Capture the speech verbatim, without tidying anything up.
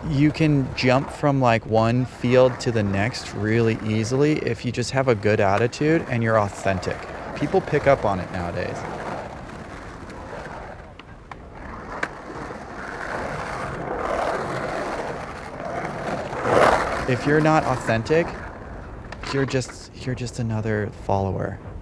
you can jump from like one field to the next really easily if you just have a good attitude and you're authentic. People pick up on it nowadays. If you're not authentic, you're just you're just another follower.